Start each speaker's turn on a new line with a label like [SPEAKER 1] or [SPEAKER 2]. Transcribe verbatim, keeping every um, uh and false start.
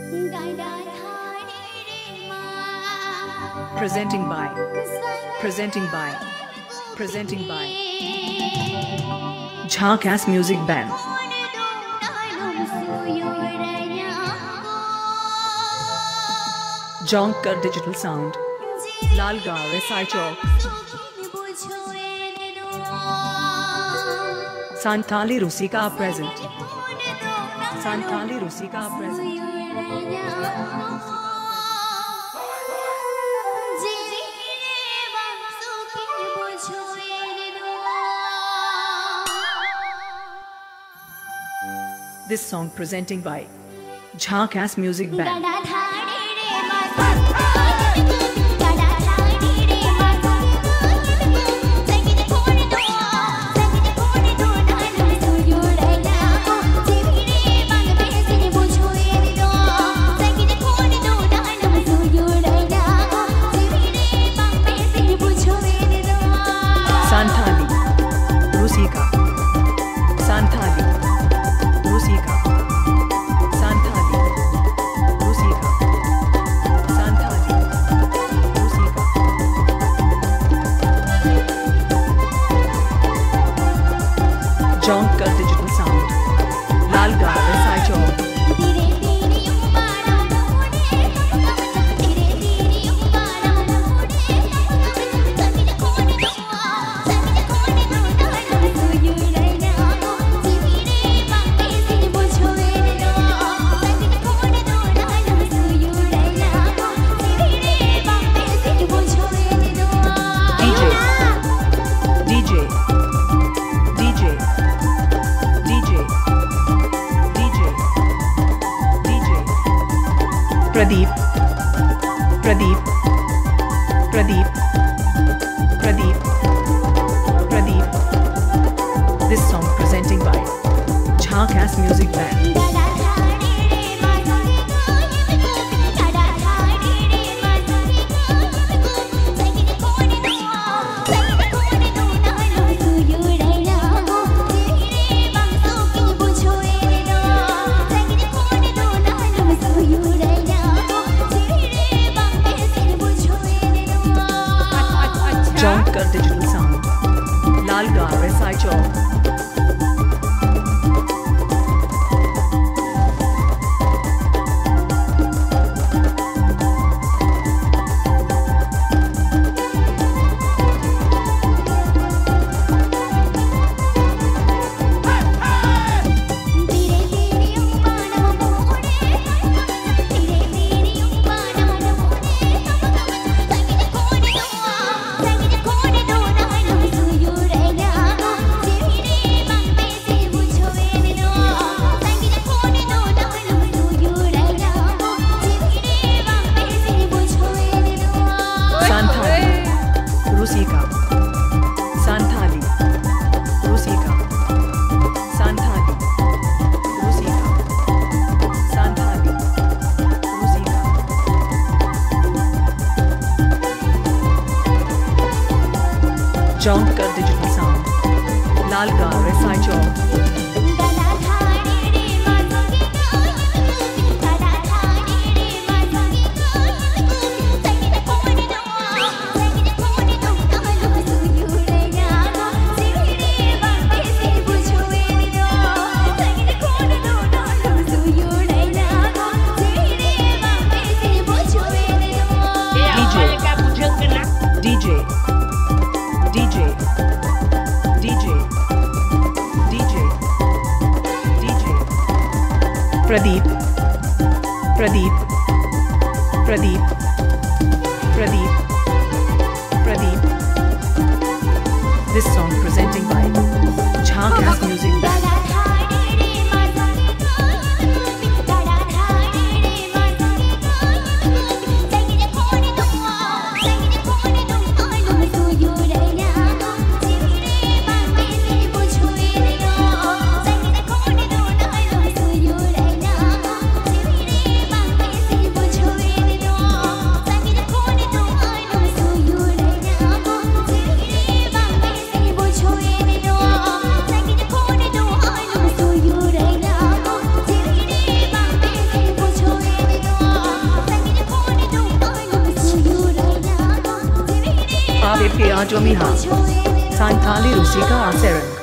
[SPEAKER 1] Presenting by, presenting by, presenting by Jharkhas Music Band. Jonkar Digital Sound. Lalgarh S I Chowk. Santali Rusika present. Santali Rusika present. This song presenting by Jharkhas Music Band. Santali Rusika. Santali Rusika. Santali Rusika. Santali Rusika. Jonkar Digital Sound. Lalgarh S I Chowk. Pradeep, Pradeep, Pradeep, Pradeep, Pradeep. This song presenting by Jharkhas Music Band. Jonkar Digital Sound. Lalgarh S I Chowk. Rusika. Santali Rusika. Santali Rusika. Santali Rusika. Jonkar Digital Sound. Lalgarh S I Chowk. D J, D J, D J, D J, D J. Pradeep, Pradeep, Pradeep, Pradeep, Pradeep. This song presenting by Jharkhas Music Band.
[SPEAKER 2] Thank you.
[SPEAKER 1] P A P A Jomiha Santali Rusika Aseran